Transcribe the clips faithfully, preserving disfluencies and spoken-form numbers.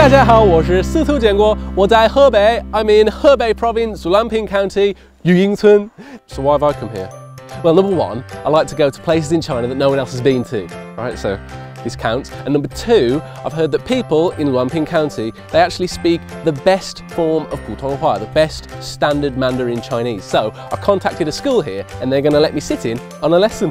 大家好，我是司徒建国，我在河北 I'm in Hebei Province, Lanping County, Yuyingcun. So why have I come here? Well, number one, I like to go to places in China that no one else has been to, right? So this counts. And number two, I've heard that people in Lanping County, they actually speak the best form of Putonghua, the best standard Mandarin Chinese. So I contacted a school here and they're going to let me sit in on a lesson.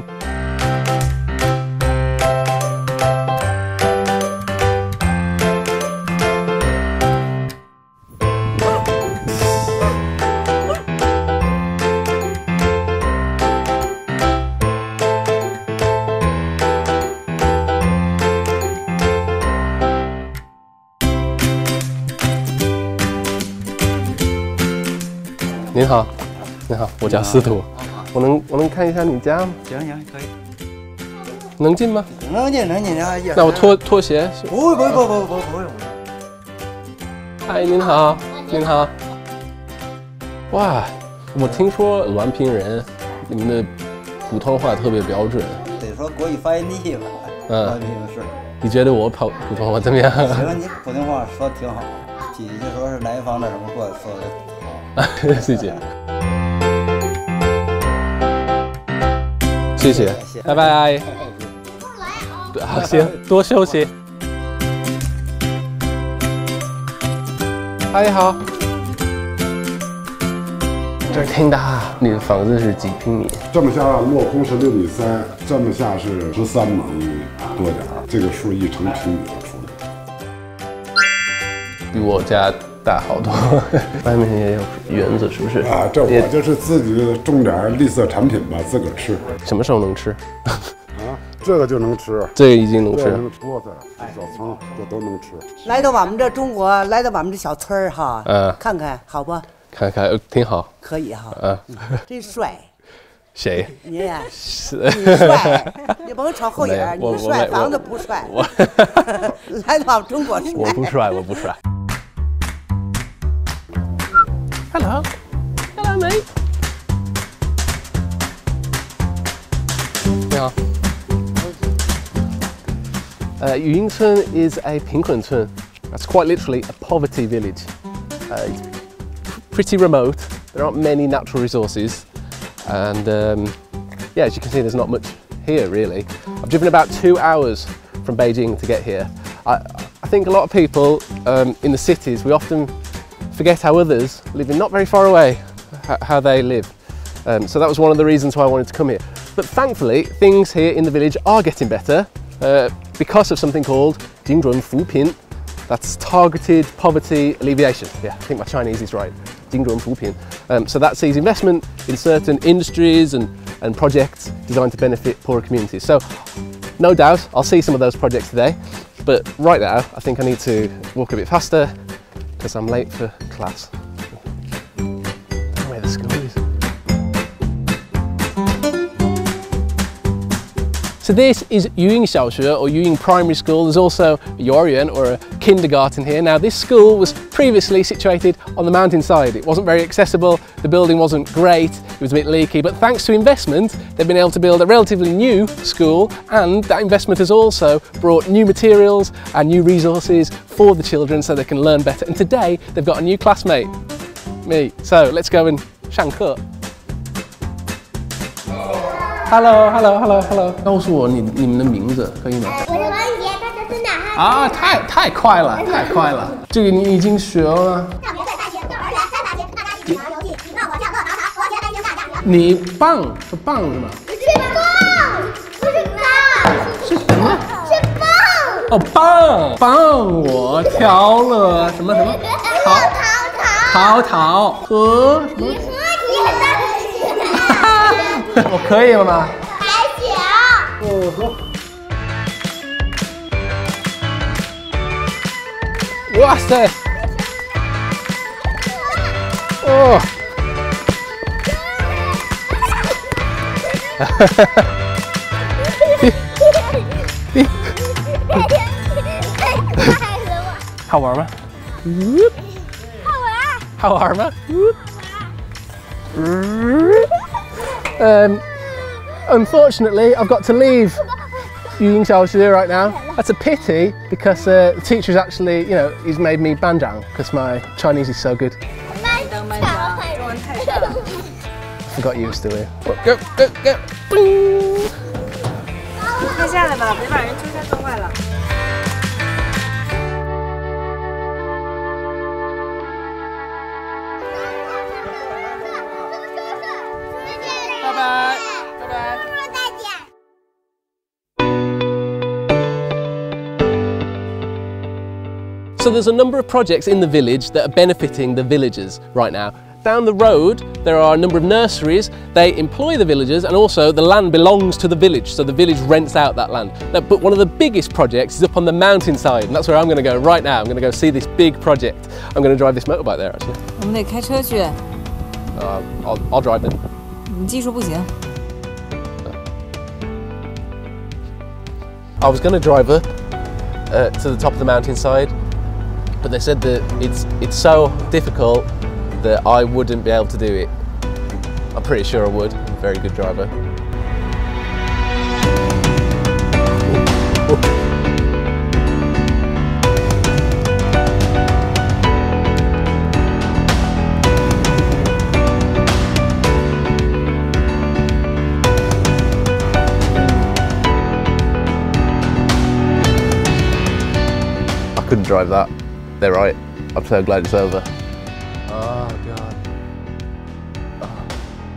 您好，您好，我叫司徒，我能我能看一下你家吗？ 行行，可以。 能进吗？ 能进能进啊！ 那我脱脱鞋？ 不不不不不不用。 嗨，您好，您好。哇，我听说滦平人，你们的普通话特别标准。 得说国语发音地吧。嗯，滦平是。你觉得我普普通话怎么样？ 行，你普通话说的挺好，姐姐说是南方的什么过说的。 谢谢，谢谢，拜拜。对，好，行，多休息。阿姨好，这儿挺大，你的房子是几平米？ 这么下落空是六米三，这么下是十三亩多点儿，这个数一成平米出来， 比我家 大好多，外面也有园子，是不是？啊， 这我就是自己种点绿色产品吧，自个儿吃。 什么时候能吃？ 啊，这个就能吃， 这个已经能吃。 菠菜、小葱，这都能吃。 来到我们这中国，来到我们这小村儿哈，嗯，看看好不？ 看看，挺好。 可以哈， 嗯， 真帅。 谁？ 你呀， 是， 你帅，你甭瞅后眼，你帅，房子不帅。我来到中国帅。 我不帅，我不帅。 Hello, hello, mate. 你好。Uh, Yuyingcun is a 贫困村. That's quite literally a poverty village. Uh, it's pretty remote. There aren't many natural resources, and um, yeah, as you can see, there's not much here really. I've driven about two hours from Beijing to get here. I, I think a lot of people um, in the cities, we often forget how others living not very far away, how they live. Um, so that was one of the reasons why I wanted to come here. But thankfully, things here in the village are getting better uh, because of something called 精准扶贫. That's targeted poverty alleviation. Yeah, I think my Chinese is right. 精准扶贫. Um, so that sees investment in certain industries and, and projects designed to benefit poorer communities. So no doubt I'll see some of those projects today. But right now, I think I need to walk a bit faster because I'm late for class. I don't know where the school is. So this is Yuying Xiaoxue or Yuying Primary School. There's also a Yuoryuan or a kindergarten here. Now this school was previously situated on the mountainside. It wasn't very accessible, the building wasn't great, it was a bit leaky, but thanks to investment they've been able to build a relatively new school, and that investment has also brought new materials and new resources for the children so they can learn better. And today they've got a new classmate, me. So let's go and 上课. Hello, hello, hello, hello. 告诉我你你们的名字可以吗？ 我是王雨洁，他是孙楠。 啊，太太快了，太快了！这个你已经学了。大学在大学，幼儿园三大学，大家一起玩游戏，礼貌我叫乐淘淘，和谐担心大家庭。你棒是棒是吗？ 是棒，不是棒。 是什么？ 是棒。 哦，棒帮我挑了什么什么？ 淘淘淘淘和什么？ 你和你很大。 我可以了吗？ 还行。 哦呵。哇塞！哦。哈哈哈哈。好玩吗？ 好玩。 好玩吗？嗯。Um, unfortunately, I've got to leave Yuying Xiaoxue right now. That's a pity because uh, the teacher's actually, you know, he's made me banjiang because my Chinese is so good. I got used to it. But go, go, go. Boom. 快下来吧，别把人车开撞坏了。拜拜，拜拜。 So there's a number of projects in the village that are benefiting the villagers right now. Down the road there are a number of nurseries. They employ the villagers and also the land belongs to the village, so the village rents out that land. Now, but one of the biggest projects is up on the mountainside, and that's where I'm going to go right now. I'm going to go see this big project. I'm going to drive this motorbike there actually. 我们得开车去。 Uh, I'll, I'll drive it. 你技术不行。 I was going to drive up uh, to the top of the mountainside, but they said that it's it's so difficult that I wouldn't be able to do it. I'm pretty sure I would. I'm a very good driver. I couldn't drive that. They're right. I'm so glad it's over. Oh God. Oh.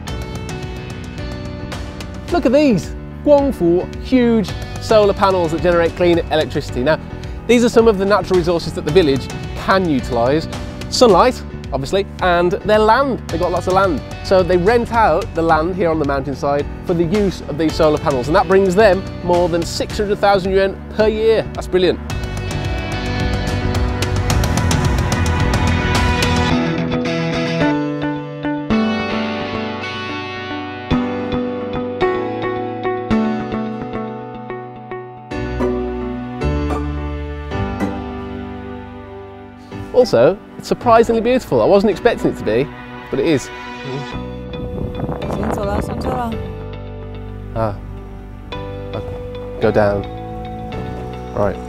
Look at these. Guangfu, huge solar panels that generate clean electricity. Now, these are some of the natural resources that the village can utilise. Sunlight, obviously, and their land. They've got lots of land. So they rent out the land here on the mountainside for the use of these solar panels, and that brings them more than six hundred thousand yuan per year. That's brilliant. Also, it's surprisingly beautiful. I wasn't expecting it to be, but it is. 行，走了，上车了。 Ah, go down. Right.